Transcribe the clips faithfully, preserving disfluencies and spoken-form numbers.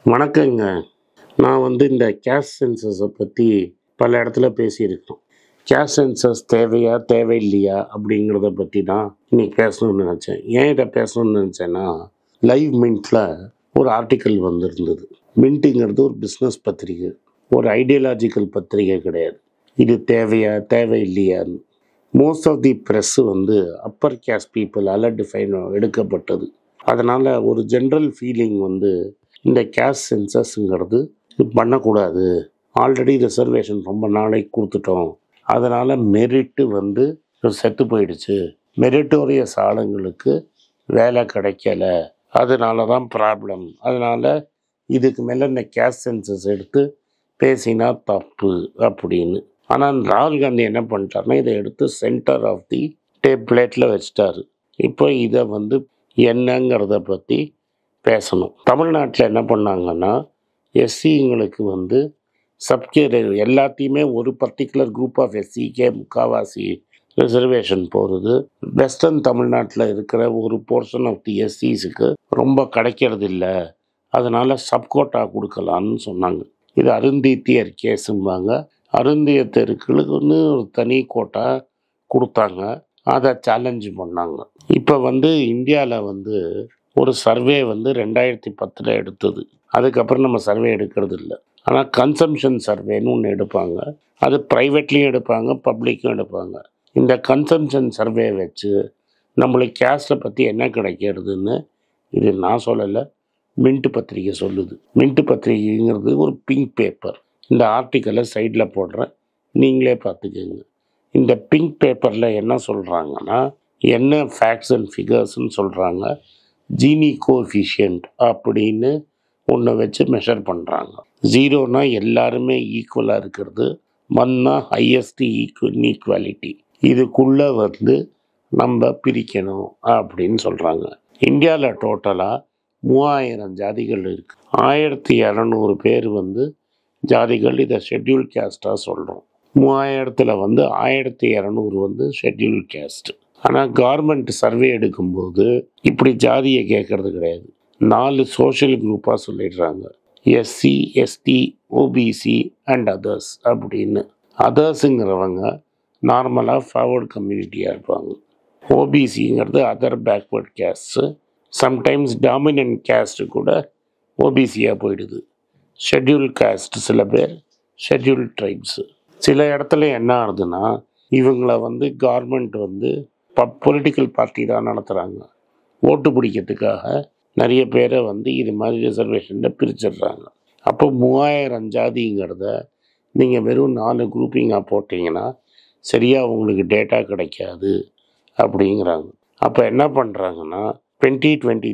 வணக்கங்க. நான் வந்து இந்த கேஸ்ட் சென்சஸை பற்றி பல இடத்துல பேசியிருக்கோம். கேஸ்ட் சென்சஸ் தேவையா தேவையில்லையா அப்படிங்கிறத பற்றி தான் இன்னைக்கு பேசணும்னு நினச்சேன். ஏன் இதை பேசணும்னு நினச்சேன்னா, லைவ் மின்ட்டில் ஒரு ஆர்டிக்கல் வந்திருந்தது. மின்ட்டுங்கிறது ஒரு பிஸ்னஸ் பத்திரிகை, ஒரு ஐடியாலஜிக்கல் பத்திரிகை கிடையாது. இது தேவையா தேவையில்லையான்னு மோஸ்ட் ஆஃப் தி ப்ரெஸ்ஸு வந்து அப்பர் கேஸ்ட் பீப்புளால் டிஃபைன் எடுக்கப்பட்டது. அதனால் ஒரு ஜென்ரல் ஃபீலிங் வந்து இந்த கேஸ்ட் சென்சஸ்ங்கிறது பண்ணக்கூடாது, ஆல்ரெடி ரிசர்வேஷன் ரொம்ப நாளைக்கு கொடுத்துட்டோம், அதனால் மெரிட்டு வந்து செத்து போயிடுச்சு, மெரிட்டோரியஸ் ஆளுங்களுக்கு வேலை கிடைக்கல, அதனால தான் ப்ராப்ளம், அதனால் இதுக்கு மேலே இந்த கேஸ்ட் சென்சஸ் எடுத்து பேசினா தப்பு அப்படின்னு. ஆனால் ராகுல் காந்தி என்ன பண்ணிட்டாருன்னா, இதை எடுத்து சென்டர் ஆஃப் தி டேப்லெட்டில் வச்சிட்டாரு. இப்போ இதை வந்து என்னங்கிறத பற்றி பேசணும். தமிழ்நாட்டில் என்ன பண்ணாங்கன்னா, எஸ்சிங்களுக்கு வந்து சப்கே எல்லாத்தையுமே ஒரு பர்டிகுலர் குரூப் ஆஃப் எஸ்சிக்கே முக்கால்வாசி ரிசர்வேஷன் போகிறது. வெஸ்டர்ன் தமிழ்நாட்டில் இருக்கிற ஒரு போர்ஷன் ஆஃப் தி எஸ்சிஸுக்கு ரொம்ப கிடைக்கிறது இல்லை, அதனால் சப்கோட்டா கொடுக்கலான்னு சொன்னாங்க. இது அருந்தீத்தியர் கேஸும்பாங்க. அருந்தியத்தருக்குன்னு ஒரு தனி கோட்டா கொடுத்தாங்க, அதை சேலஞ்சு பண்ணாங்க. இப்போ வந்து இந்தியாவில் வந்து ஒரு சர்வே வந்து ரெண்டாயிரத்தி பத்தில் எடுத்தது. அதுக்கப்புறம் நம்ம சர்வே எடுக்கிறது இல்லை. ஆனால் கன்சம்ஷன் சர்வேன்னு ஒன்று எடுப்பாங்க. அது ப்ரைவேட்லேயும் எடுப்பாங்க, பப்ளிக்கும் எடுப்பாங்க. இந்த கன்சம்ஷன் சர்வே வச்சு நம்மளுக்கு கேஸ்ட்டை பற்றி என்ன கிடைக்கிறதுன்னு, இது நான் சொல்லலை, மின்ட்டு பத்திரிகை சொல்லுது. மின்ட்டு பத்திரிகைங்கிறது ஒரு பிங்க் பேப்பர். இந்த ஆர்டிக்கலை சைடில் போடுறேன், நீங்களே பார்த்துக்கோங்க. இந்த பிங்க் பேப்பரில் என்ன சொல்கிறாங்கன்னா, என்ன ஃபேக்ட்ஸ் அண்ட் ஃபிகர்ஸ்ன்னு சொல்கிறாங்க. ஜீனி கோஎஃபிஷியன்ட் அப்படின்னு ஒன்று வச்சு மெஷர் பண்ணுறாங்க. ஜீரோனா எல்லாருமே ஈக்குவலாக இருக்கிறது, ஒன்னா ஹையஸ்ட் ஈக்குவ இன்ஈக்வாலிட்டி, இதுக்குள்ளே வந்து நம்ம பிரிக்கணும் அப்படின்னு சொல்கிறாங்க. இந்தியாவில் டோட்டலாக மூவாயிரம் ஜாதிகள் இருக்குது. ஆயிரத்தி இரநூறு பேர் வந்து ஜாதிகள், இதை ஷெட்யூல் கேஸ்ட்டாக சொல்கிறோம். மூவாயிரத்தில் வந்து ஆயிரத்தி இரநூறு வந்து ஷெட்யூல் கேஸ்ட். ஆனால் கவர்மெண்ட் சர்வே எடுக்கும்போது இப்படி ஜாதியை கேட்கறது கிடையாது. நாலு சோஷியல் குரூப்பாக சொல்லிடுறாங்க, SC, ST, OBC and others அப்படின்னு. அதர்ஸுங்கிறவங்க நார்மலாக ஃபார்வர்ட் கம்யூனிட்டியாக இருப்பாங்க. ஓபிசிங்கிறது other backward caste, sometimes dominant caste கூட ஓபிசியாக போயிடுது. ஷெட்யூல் கேஸ்ட் சில பேர், ஷெட்யூல் ட்ரைப்ஸு. சில இடத்துல என்ன ஆகுதுன்னா, இவங்களை வந்து கவர்மெண்ட் வந்து பொலிட்டிக்கல் பார்ட்டி தான் நடத்துகிறாங்க. ஓட்டு பிடிக்கிறதுக்காக நிறைய பேரை வந்து இது மாதிரி ரிசர்வேஷனில் பிரிச்சிடுறாங்க. அப்போ மூவாயிரம் ஜாதிங்கிறத நீங்கள் வெறும் நாலு குரூப்பிங்காக போட்டிங்கன்னா சரியாக உங்களுக்கு டேட்டா கிடைக்காது அப்படிங்கிறாங்க. அப்போ என்ன பண்ணுறாங்கன்னா, டுவெண்ட்டி டுவெண்ட்டி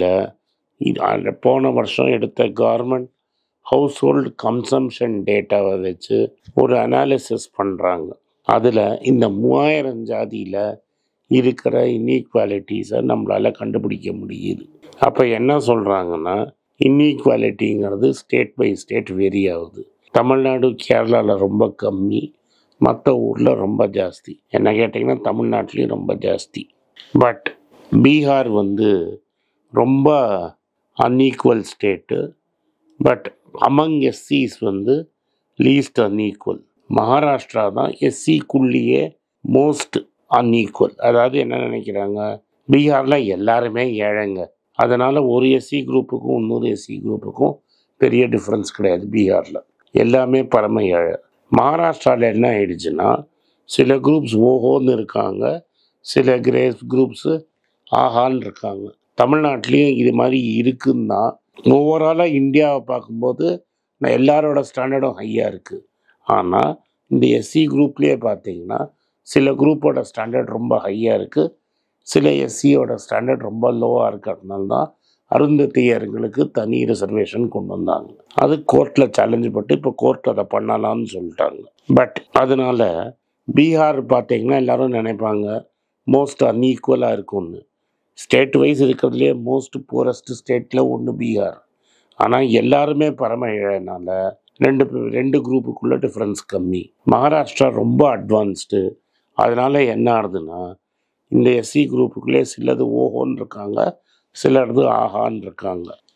த்ரீயில் போன வருஷம் எடுத்த கவர்மெண்ட் ஹவுஸ் ஹோல்டு கன்சம்ஷன் டேட்டாவை வச்சு ஒரு அனாலிசிஸ் பண்ணுறாங்க. அதில் இந்த மூவாயிரம் ஜாதியில் இருக்கிற இன்ஈக்வாலிட்டிஸை நம்மளால் கண்டுபிடிக்க முடியுது. அப்போ என்ன சொல்கிறாங்கன்னா, இன்ஈக்வாலிட்டிங்கிறது ஸ்டேட் பை ஸ்டேட் வேரி ஆகுது. தமிழ்நாடு கேரளாவில் ரொம்ப கம்மி, மற்ற ஊரில் ரொம்ப ஜாஸ்தி. என்ன கேட்டிங்கன்னா தமிழ்நாட்டிலையும் ரொம்ப ஜாஸ்தி. பட் பீகார் வந்து ரொம்ப அன்ஈக்குவல் ஸ்டேட்டு, பட் அமங் எஸ்சிஸ் வந்து லீஸ்ட் அன்ஈக்குவல். மகாராஷ்டிரா தான் எஸ்சிக்குள்ளேயே மோஸ்ட் அன்ஈக்குவல். அதாவது என்ன நினைக்கிறாங்க, பீகாரில் எல்லாருமே ஏழைங்க, அதனால் ஒரு எஸ்சி குரூப்புக்கும் இன்னொரு எஸ்சி குரூப்புக்கும் பெரிய டிஃப்ரென்ஸ் கிடையாது. பீகாரில் எல்லாமே பரம ஏழை. மகாராஷ்டிராவில் என்ன ஆயிடுச்சுன்னா, சில குரூப்ஸ் ஓஹோன்னு இருக்காங்க, சில கிரேஸ் குரூப்ஸு ஆஹான்னு இருக்காங்க. தமிழ்நாட்டிலையும் இது மாதிரி இருக்குன்னா, ஓவராலாக இந்தியாவை பார்க்கும்போது நான் எல்லாரோட ஸ்டாண்டர்டும் ஹையாக இருக்குது. ஆனால் இந்த எஸ்சி குரூப்லேயே பார்த்தீங்கன்னா சில குரூப்போட ஸ்டாண்டர்ட் ரொம்ப ஹையாக இருக்குது, சில எஸ்சியோட ஸ்டாண்டர்ட் ரொம்ப லோவாக இருக்கிறதுனால தான் அருந்ததியர்களுக்கு தனி ரிசர்வேஷன் கொண்டு வந்தாங்க. அது கோர்ட்டில் சேலஞ்சு பட்டு இப்போ கோர்ட் அதை பண்ணலான்னு சொல்லிட்டாங்க. பட் அதனால் பீகார் பார்த்தீங்கன்னா எல்லோரும் நினைப்பாங்க மோஸ்ட் அன்ஈக்குவலாக இருக்கும்னு. ஸ்டேட் வைஸ் இருக்கிறதுலே மோஸ்ட் புவரஸ்ட் ஸ்டேட்டில் ஒன்று பீகார். ஆனால் எல்லாருமே பரம ஏழைனால ரெண்டு ரெண்டு குரூப்புக்குள்ளே டிஃப்ரென்ஸ் கம்மி. மகாராஷ்டிரா ரொம்ப அட்வான்ஸ்டு. அதனால் என்ன ஆகுதுன்னா, இந்த எஸ்சி குரூப்புக்குள்ளே சிலது ஓஹோன்னு இருக்காங்க, சிலது ஆஹான்னு இருக்காங்க.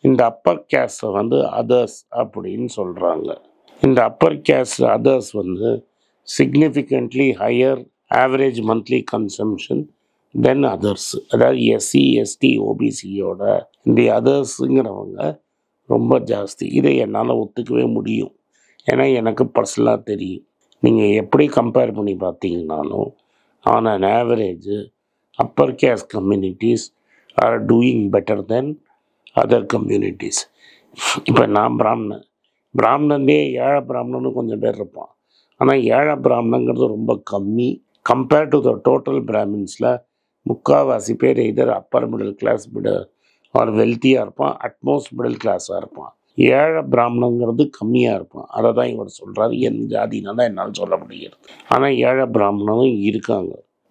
இந்த அப்பர் கேஸ்ட்டை வந்து அதர்ஸ் அப்படின்னு சொல்கிறாங்க. இந்த அப்பர் கேஸ்ட் அதர்ஸ் வந்து significantly higher average monthly consumption than others. அதாவது எஸ்சி எஸ்டி ஓபிசியோட இந்த அதர்ஸுங்கிறவங்க ரொம்ப ஜாஸ்தி. இதை என்னால் ஒத்துக்கவே முடியும். ஏன்னா எனக்கு பர்சனலாக தெரியும். நீங்கள் எப்படி கம்பேர் பண்ணி பார்த்தீங்கன்னாலும் on an average upper caste communities are doing better than other communities. இப்போ நான் பிராமணன், பிராமணன்லேயே ஏழை பிராமணன்னு கொஞ்சம் பேர் இருப்பான். ஆனால் ஏழை பிராமணங்கிறது ரொம்ப கம்மி. கம்பேர்ட் டு த டோட்டல் பிராமின்ஸில் முக்கால்வாசி பேர் either upper middle class middle or வெல்த்தியாக இருப்பான், அட்மோஸ்ட் மிடில் கிளாஸாக இருப்பான். ஏழை பிராமணங்கிறது கம்மியாக இருப்பான். அதை தான் இவர் சொல்கிறாரு. என் ஜாதினால என்னால் சொல்ல முடியாது. ஆனால் ஏழை பிராமணனும் இருக்காங்க.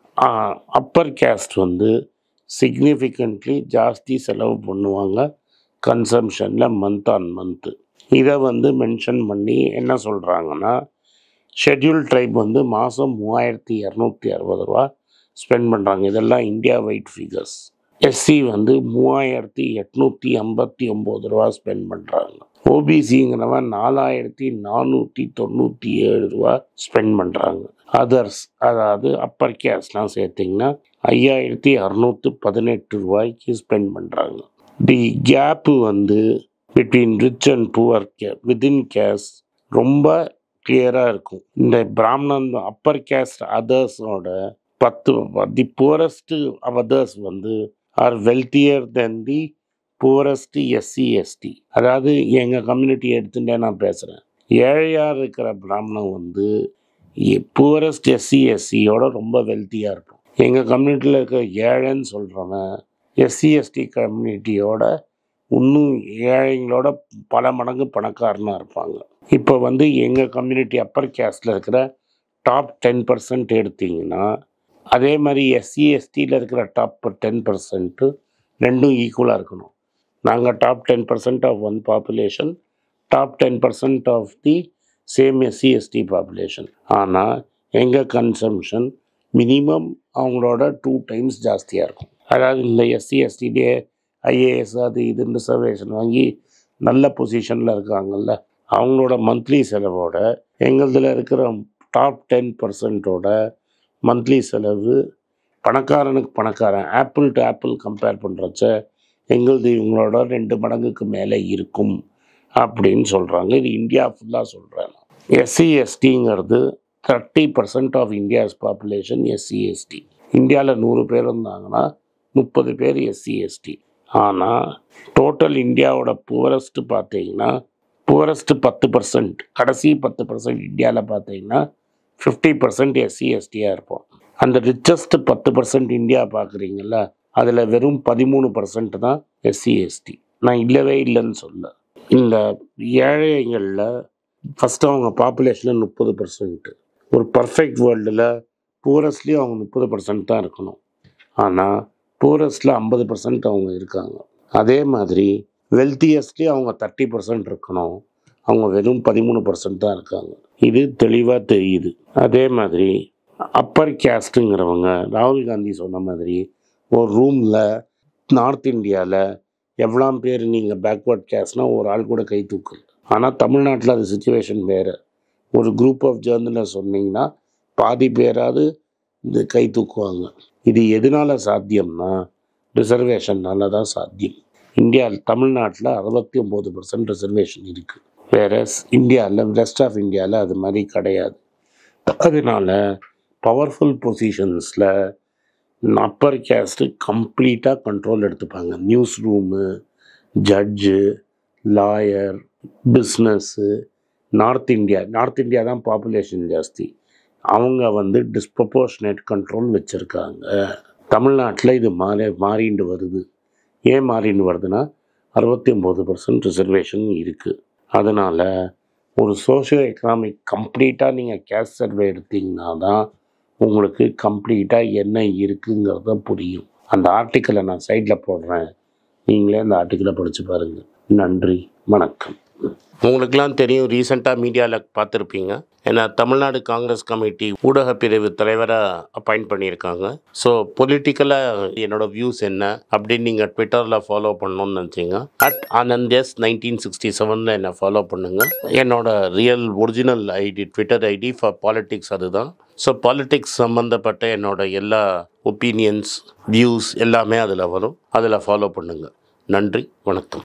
அப்பர் கேஸ்ட் வந்து சிக்னிஃபிகண்ட்லி ஜாஸ்தி செலவு பண்ணுவாங்க கன்சம்ஷனில் மந்த் ஆன் மந்த்து. இதை வந்து மென்ஷன் பண்ணி என்ன சொல்கிறாங்கன்னா, ஷெட்யூல் ட்ரைப் வந்து மாதம் மூவாயிரத்தி இரநூத்தி அறுபது ரூபா ஸ்பெண்ட் பண்ணுறாங்க. இதெல்லாம் இந்தியா வைட் ஃபிகர்ஸ். எஸ்சி வந்து மூவாயிரத்தி எட்நூற்றி ஐம்பத்தி ஒம்பது ரூபா ஸ்பெண்ட் பண்ணுறாங்க. ஓபிசிங்கிறவன் நாலாயிரத்தி நானூற்றி தொண்ணூற்றி ஏழு ரூபா ஸ்பெண்ட் பண்ணுறாங்க. அதர்ஸ் அதாவது அப்பர் கேஸ்ட்லாம் சேர்த்திங்கன்னா ஐயாயிரத்தி அறநூற்று பதினெட்டு ரூபாய்க்கு ஸ்பெண்ட் பண்ணுறாங்க. தி கேப்பு வந்து பிட்வீன் ரிச் அண்ட் புவர் கே வித்தின் கேஸ்ட் ரொம்ப கிளியராக இருக்கும். இந்த பிராமணன் அப்பர் கேஸ்ட் அதர்ஸோட பத்து தி புவரஸ்ட் அதர்ஸ் வந்து are wealthier than the poorest SC ST. அதாவது எங்கள் கம்யூனிட்டி எடுத்துகிட்டே நான் பேசுகிறேன். ஏழையாக இருக்கிற பிராமணன் வந்து புவரஸ்ட் எஸ்சி எஸ்சியோட ரொம்ப வெல்த்தியாக இருப்போம். எங்கள் கம்யூனிட்டியில் இருக்கிற ஏழைன்னு சொல்கிறவன் எஸ்சி எஸ்டி கம்யூனிட்டியோட இன்னும் ஏழைங்களோட பல மடங்கு பணக்காரனாக இருப்பாங்க. இப்போ வந்து எங்கள் கம்யூனிட்டி அப்பர் கேஸ்டில் இருக்கிற டாப் டென் பர்சன்ட் எடுத்திங்கன்னா அதே மாதிரி எஸ்சி எஸ்டியில் இருக்கிற டாப் டென் பர்சன்ட்டு ரெண்டும் ஈக்குவலாக இருக்கணும். நாங்கள் top ten percent of one population, top ten percent of the same SC ST population. ஆனால் எங்கள் கன்சம்ஷன் மினிமம் அவங்களோட டூ டைம்ஸ் ஜாஸ்தியாக இருக்கும். அதாவது இந்த எஸ்சி எஸ்டிலே ஐஏஎஸ் அது இது ரிசர்வேஷன் வாங்கி நல்ல பொசிஷனில் இருக்காங்கல்ல, அவங்களோட மந்த்லி செலவோட எங்களதில் இருக்கிற டாப் டென் பர்சன்ட்டோட மந்த்லி செலவு பணக்காரனுக்கு பணக்காரன் ஆப்பிள் டு ஆப்பிள் கம்பேர் பண்ணுறச்ச எங்களது இவங்களோட ரெண்டு மடங்குக்கு மேலே இருக்கும் அப்படின்னு சொல்கிறாங்க. இது இந்தியா ஃபுல்லாக சொல்கிறாங்க. எஸ்சி எஸ்டிங்கிறது thirty percent of India's population SC ST. இந்தியாவில் நூறு பேர் இருந்தாங்கன்னா முப்பது பேர் எஸ்சி எஸ்டி. ஆனால் டோட்டல் இந்தியாவோட புவரஸ்ட்டு பார்த்தீங்கன்னா புவரஸ்ட்டு பத்து பர்சன்ட், கடைசி பத்து பர்சன்ட் இந்தியாவில் பார்த்தீங்கன்னா ஃபிஃப்டி பர்சன்ட் எஸ்சி எஸ்டியாக இருப்போம். அந்த ரிச்சஸ்ட்டு பத்து பர்சன்ட் இந்தியா பார்க்குறீங்கள, அதில் வெறும் பதிமூணு பர்சன்ட் தான் எஸ்சி எஸ்டி. நான் இல்லவே இல்லைன்னு சொல்ல. இந்த ஏழைகளில் ஃபஸ்ட்டு அவங்க பாப்புலேஷனில் முப்பது பர்சன்ட்டு. ஒரு பர்ஃபெக்ட் வேர்ல்டில் பூரஸ்ட்லேயும் அவங்க முப்பது பர்சன்ட் தான் இருக்கணும். ஆனால் பூரஸ்டில் ஐம்பது பர்சன்ட் அவங்க இருக்காங்க. அதே மாதிரி வெல்த்தியஸ்ட்லேயும் அவங்க தேர்ட்டி பர்சன்ட் இருக்கணும். அவங்க வெறும் பதிமூணு பர்சன்ட் தான் இருக்காங்க. இது தெளிவாக தெரியுது. அதே மாதிரி அப்பர் கேஸ்ட்டுங்கிறவங்க ராகுல் காந்தி சொன்ன மாதிரி ஒரு ரூமில் நார்த் இந்தியாவில் எவ்வளோ பேர் நீங்கள் பேக்வர்ட் கேஸ்ட்னால் ஒரு ஆள் கூட கை தூக்கல். ஆனால் தமிழ்நாட்டில் அது சுச்சுவேஷன் வேறு. ஒரு குரூப் ஆஃப் ஜேர்னலில் சொன்னீங்கன்னா பாதி பேராது இந்த கை தூக்குவாங்க. இது எதனால் சாத்தியம்னா ரிசர்வேஷன்னால தான் சாத்தியம். இந்தியாவில் தமிழ்நாட்டில் அறுபத்தி ஒம்பது பர்சன்ட் ரிசர்வேஷன் இருக்குது. வேறு இந்தியாவில் ரெஸ்ட் ஆஃப் இந்தியாவில் அது மாதிரி கிடையாது. அதனால் பவர்ஃபுல் பொசிஷன்ஸில் அப்பர் கேஸ்ட்டு கம்ப்ளீட்டாக கண்ட்ரோல் எடுத்துப்பாங்க. News room, judge, lawyer, business. North India north India தான் பாப்புலேஷன் ஜாஸ்தி. அவங்க வந்து டிஸ்ப்ரப்போர்ஷனேட் கண்ட்ரோல் வச்சுருக்காங்க. தமிழ்நாட்டில் இது மாறி மாறிண்டு வருது. ஏன் மாறிண்டு வருதுன்னா அறுபத்தி ஒம்பது பர்சன்ட் ரிசர்வேஷன் இருக்குது. அதனால் ஒரு சோஷியோ எக்கனாமிக் கம்ப்ளீட்டாக நீங்கள் கேஸ்ட் சர்வே எடுத்திங்கன்னா தான் உங்களுக்கு கம்ப்ளீட்டாக என்ன இருக்குங்கிறத புரியும். அந்த ஆர்டிக்கிளை நான் சைடில் போடுறேன், நீங்களே அந்த ஆர்டிக்கிளை படித்து பாருங்கள். நன்றி, வணக்கம். உங்களுக்கெல்லாம் தெரியும், ரீசெண்டாக மீடியாவில் பார்த்துருப்பீங்க, ஏன்னா தமிழ்நாடு காங்கிரஸ் கமிட்டி ஊடக பிரிவு தலைவராக அப்பாயிண்ட் பண்ணியிருக்காங்க. ஸோ பொலிட்டிக்கலாக என்னோட வியூஸ் என்ன அப்படின்னு நீங்கள் ட்விட்டரில் ஃபாலோ பண்ணணும்னு நினச்சிங்க at Anand S nineteen sixty செவனில் என்னை ஃபாலோ பண்ணுங்கள். என்னோட real original ID Twitter ID for politics அதுதான். ஸோ பாலிட்டிக்ஸ் சம்மந்தப்பட்ட என்னோட எல்லா ஒப்பீனியன்ஸ் வியூஸ் எல்லாமே அதில் வரும். அதில் ஃபாலோ பண்ணுங்கள். நன்றி, வணக்கம்.